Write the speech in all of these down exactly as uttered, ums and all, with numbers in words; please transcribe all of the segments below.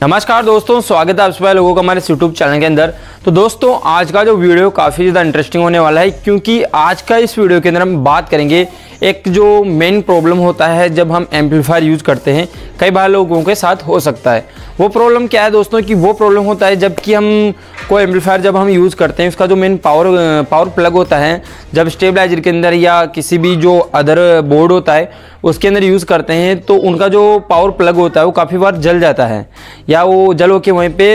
नमस्कार दोस्तों, स्वागत है आप सभी लोगों का हमारे यूट्यूब चैनल के अंदर। तो दोस्तों आज का जो वीडियो काफ़ी ज़्यादा इंटरेस्टिंग होने वाला है, क्योंकि आज का इस वीडियो के अंदर हम बात करेंगे एक जो मेन प्रॉब्लम होता है जब हम एम्पलीफायर यूज़ करते हैं, कई बार लोगों के साथ हो सकता है। वो प्रॉब्लम क्या है दोस्तों कि वो प्रॉब्लम होता है जबकि हम कोई एम्पलीफायर जब हम यूज़ करते हैं, उसका जो मेन पावर पावर प्लग होता है, जब स्टेबलाइजर के अंदर या किसी भी जो अदर बोर्ड होता है उसके अंदर यूज़ करते हैं, तो उनका जो पावर प्लग होता है वो काफ़ी बार जल जाता है या वो जल होके वहीं पे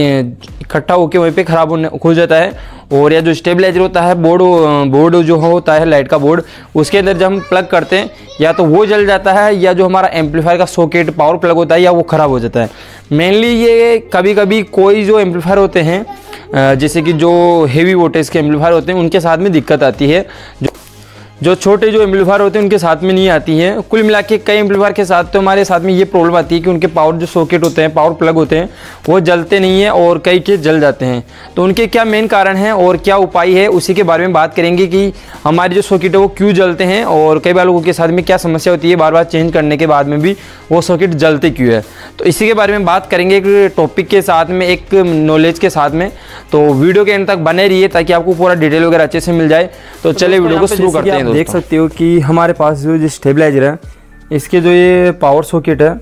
इकट्ठा होके वहीं पे ख़राब होने खुल जाता है। और या जो स्टेबलाइजर होता है बोर्ड बोर्ड जो होता है लाइट का बोर्ड, उसके अंदर जब हम प्लग करते हैं या तो वो जल जाता है या जो हमारा एम्पलीफायर का सॉकेट पावर प्लग होता है या वो ख़राब हो जाता है। मेनली ये कभी कभी कोई जो एम्पलीफायर होते हैं जैसे कि जो हेवी वोल्टेज के एम्पलीफायर होते हैं उनके साथ में दिक्कत आती है, जो जो छोटे जो एम्पलीफायर होते हैं उनके साथ में नहीं आती है। कुल मिला के कई एम्पलीफायर के साथ तो हमारे साथ में ये प्रॉब्लम आती है कि उनके पावर जो सॉकेट होते हैं, पावर प्लग होते हैं, वो जलते नहीं हैं और कई के जल जाते हैं। तो उनके क्या मेन कारण हैं और क्या उपाय है, उसी के बारे में बात करेंगे कि हमारे जो सॉकेट है वो क्यों जलते हैं और कई बार लोगों के साथ में क्या समस्या होती है बार बार चेंज करने के बाद में भी वो सॉकेट जलते क्यों है। तो इसी के बारे में बात करेंगे एक टॉपिक के साथ में, एक नॉलेज के साथ में। तो वीडियो के एंड तक बने रहिए ताकि आपको पूरा डिटेल वगैरह अच्छे से मिल जाए। तो चलिए वीडियो को शुरू करते हैं। देख सकते हो कि हमारे पास जो स्टेबलाइजर है, इसके जो ये पावर सॉकेट है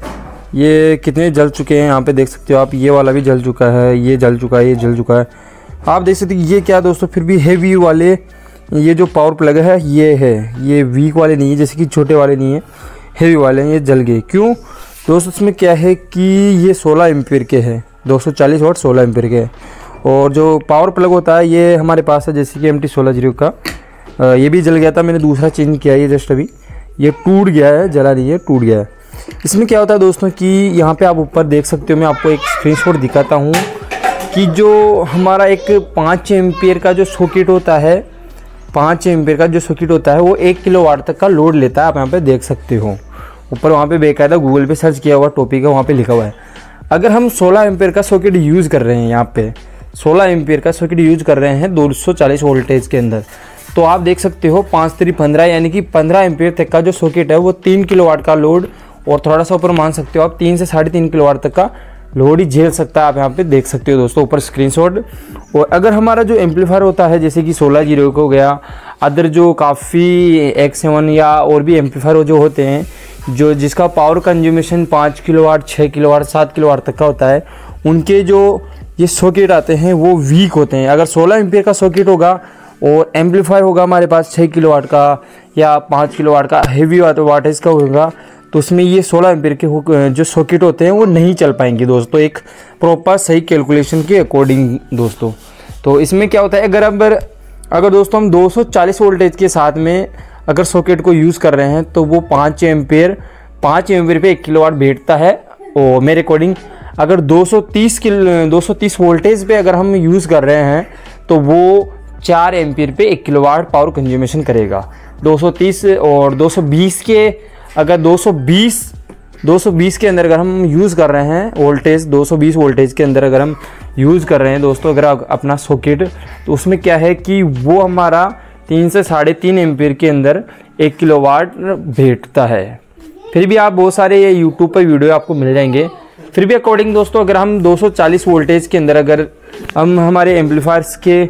ये कितने जल चुके हैं। यहाँ पे देख सकते हो आप, ये वाला भी जल चुका है, ये जल चुका है, ये जल चुका है। आप देख सकते हो ये क्या दोस्तों, फिर भी हेवी वाले ये जो पावर प्लग है ये है, ये वीक वाले नहीं है, जैसे कि छोटे वाले नहीं है, हेवी वाले हैं, ये जल गए। क्यों दोस्तों, इसमें क्या है कि ये सोलह एम्पीयर के हैं, दो सौ चालीस वाट सोलह एम्पीयर के हैं। और जो पावर प्लग होता है ये हमारे पास है जैसे कि एम टी सोलह जीरो का, ये भी जल गया था, मैंने दूसरा चेंज किया है ये जस्ट अभी, ये टूट गया है, जला नहीं है, टूट गया है। इसमें क्या होता है दोस्तों कि यहाँ पे आप ऊपर देख सकते हो, मैं आपको एक स्क्रीनशॉट दिखाता हूँ कि जो हमारा एक पाँच एम्पीयर का जो सॉकेट होता है, पाँच एम्पीयर का जो सॉकेट होता है वो एक किलो वाट तक का लोड लेता है। आप यहाँ पे देख सकते हो ऊपर, वहाँ पे बेकायदा गूगल पे सर्च किया हुआ टॉपिक है, वहाँ पे लिखा हुआ है। अगर हम सोलह एम्पीयर का सॉकेट यूज़ कर रहे हैं, यहाँ पे सोलह एम्पीयर का सॉकेट यूज़ कर रहे हैं दो सौ चालीस वोल्टेज के अंदर, तो आप देख सकते हो पाँच त्री पंद्रह यानी कि पंद्रह एम्पीयर तक का जो सॉकेट है वो तीन किलो वाट का लोड, और थोड़ा सा ऊपर मान सकते हो आप तीन से साढ़े तीन किलो वाट तक का लोड ही झेल सकता है। आप यहाँ पे देख सकते हो दोस्तों ऊपर स्क्रीनशॉट। और अगर हमारा जो एम्पलीफायर होता है जैसे कि सोलह जीरो हो गया, अदर जो काफ़ी एक्स सेवन या और भी एम्पलीफायर जो होते हैं जो जिसका पावर कंज्यूमेशन पाँच किलो वाट, छः किलो वाट, सात किलो वाट तक का होता है, उनके जो ये सॉकेट आते हैं वो वीक होते हैं। अगर सोलह एम्पीयर का सॉकेट होगा और एम्पलीफायर होगा हमारे पास छः किलो वाट का या पाँच किलो वाट का हेवी वाटेज का होगा, तो उसमें ये सोलह एम्पीयर के जो सॉकेट होते हैं वो नहीं चल पाएंगे दोस्तों, एक प्रॉपर सही कैलकुलेशन के अकॉर्डिंग दोस्तों। तो इसमें क्या होता है, अगर अगर अगर दोस्तों हम दो सौ चालीस वोल्टेज के साथ में अगर सॉकेट को यूज़ कर रहे हैं तो वो पाँच एम्पीयर पाँच एम्पीयर पे एक किलो वाट बैठता है। और मेरे अकॉर्डिंग अगर दो सौ तीस किलो दो सौ तीस वोल्टेज पे अगर हम यूज़ कर रहे हैं तो वो चार एम्पीयर पे एक किलो वाट पावर कंज्यूमेशन करेगा। दो सौ तीस और दो सौ बीस के अगर दो सौ बीस दो सौ बीस के अंदर अगर हम यूज़ कर रहे हैं वोल्टेज, दो सौ बीस वोल्टेज के अंदर अगर हम यूज़ कर रहे हैं दोस्तों अगर अपना सॉकेट, तो उसमें क्या है कि वो हमारा तीन से साढ़े तीन एम्पीयर के अंदर एक किलो वाट बैठता है। फिर भी आप बहुत सारे ये यूट्यूब पर वीडियो आपको मिल जाएंगे। फिर भी अकॉर्डिंग दोस्तों अगर हम दो सौ चालीस वोल्टेज के अंदर अगर हम हमारे एम्पलीफायर्स के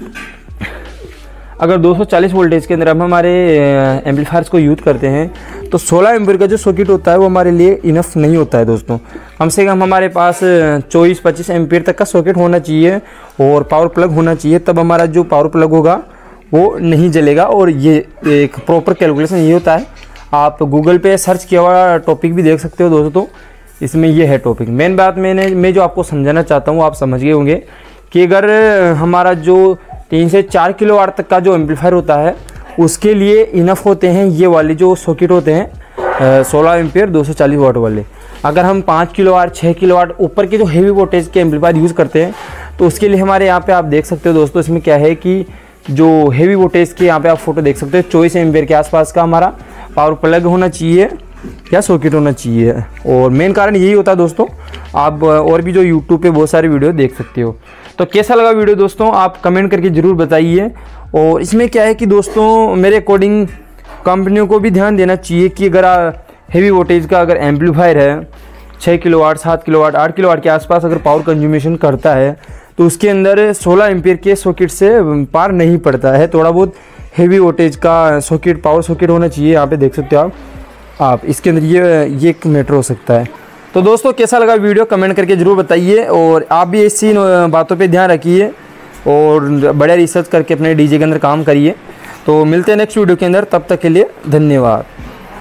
अगर दो सौ चालीस वोल्टेज के अंदर हम हमारे एम्पलीफायर्स को यूज़ करते हैं तो सोलह एम्पीयर का जो सॉकेट होता है वो हमारे लिए इनफ नहीं होता है दोस्तों। कम से कम हमारे पास चौबीस पच्चीस एम्पीयर तक का सॉकेट होना चाहिए और पावर प्लग होना चाहिए, तब हमारा जो पावर प्लग होगा वो नहीं जलेगा। और ये एक प्रॉपर कैलकुलेशन ये होता है, आप गूगल पे सर्च किया हुआ टॉपिक भी देख सकते हो दोस्तों, इसमें ये है टॉपिक। मेन बात मैंने मैं जो आपको समझाना चाहता हूँ आप समझ गए होंगे कि अगर हमारा जो तीन से चार किलो वाट तक का जो एम्पलीफायर होता है उसके लिए इनफ होते हैं ये वाले जो सॉकेट होते हैं सोलह एम्पीयर दो सौ चालीस वाट वाले। अगर हम पाँच किलो वाट, छः किलो वाट ऊपर के जो हेवी वोल्टेज के एम्पलीफायर यूज़ करते हैं तो उसके लिए हमारे यहाँ पे आप देख सकते हो दोस्तों, इसमें क्या है कि जो हेवी वोल्टेज के यहाँ पे आप फोटो देख सकते हो, चौबीस एम्पीयर के आसपास का हमारा पावर प्लग होना चाहिए या सॉकेट होना चाहिए। और मेन कारण यही होता है दोस्तों। आप और भी जो यूट्यूब पे बहुत सारे वीडियो देख सकते हो। तो कैसा लगा वीडियो दोस्तों आप कमेंट करके ज़रूर बताइए। और इसमें क्या है कि दोस्तों मेरे अकॉर्डिंग कंपनियों को भी ध्यान देना चाहिए कि अगर हेवी वोल्टेज का अगर एम्पलीफायर है छः किलो वाट, सात किलो वाट, आठ किलो वाट के आसपास अगर पावर कंज्यूमेशन करता है तो उसके अंदर सोलह एम्पियर के सॉकेट से पार नहीं पड़ता है। थोड़ा बहुत हेवी वोल्टेज का सॉकेट, पावर सॉकेट होना चाहिए। यहाँ पे देख सकते हो आप आप इसके अंदर ये ये एक मैटर हो सकता है। तो दोस्तों कैसा लगा वीडियो कमेंट करके ज़रूर बताइए, और आप भी ऐसी बातों पे ध्यान रखिए और बड़े रिसर्च करके अपने डीजे के अंदर काम करिए। तो मिलते हैं नेक्स्ट वीडियो के अंदर, तब तक के लिए धन्यवाद।